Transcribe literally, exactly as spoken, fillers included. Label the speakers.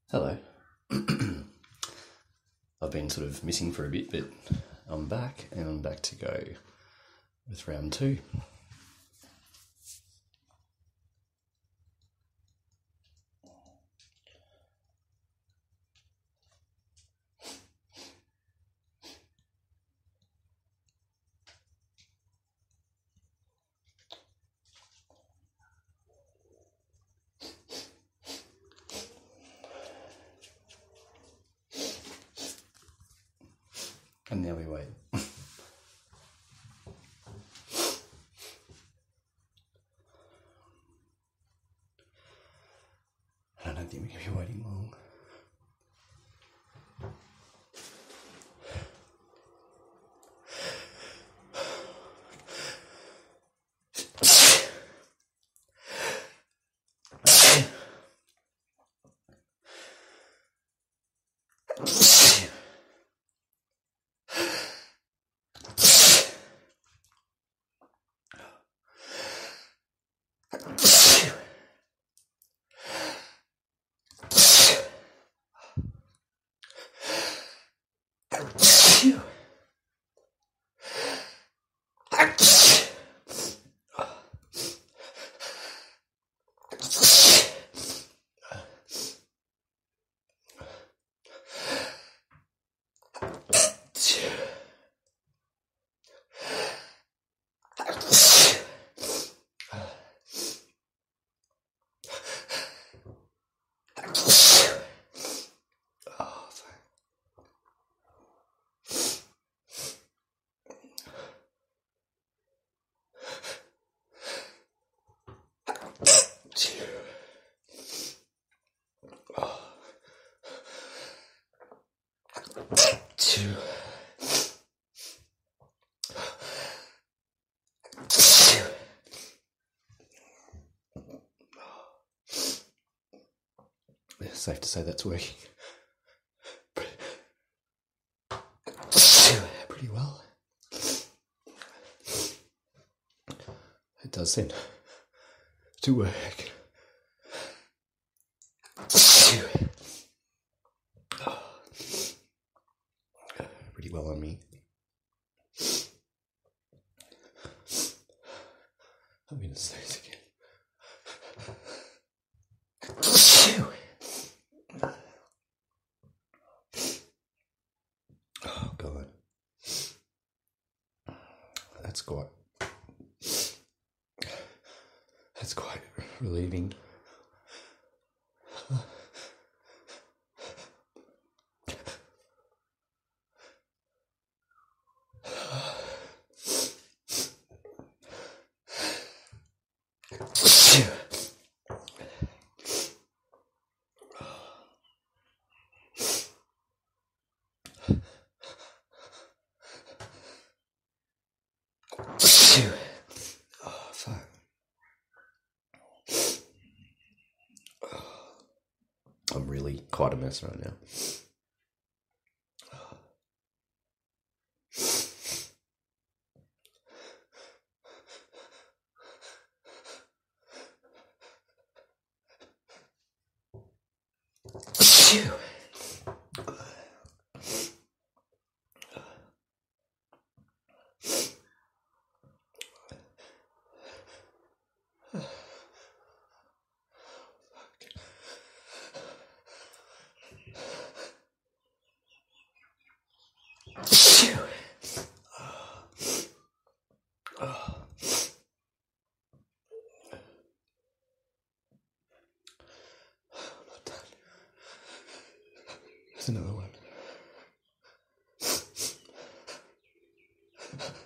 Speaker 1: Hello. I've been sort of missing for a bit, but I'm back and I'm back to go with round two. And now we wait. I don't think we can be waiting long. Two. It's safe to say that's working pretty well. It does seem to work. Pretty well on me. I'm going to say this again. Oh, God. That's quite... That's quite relieving. Oh, fuck. I'm really quite a mess right now. There's another one.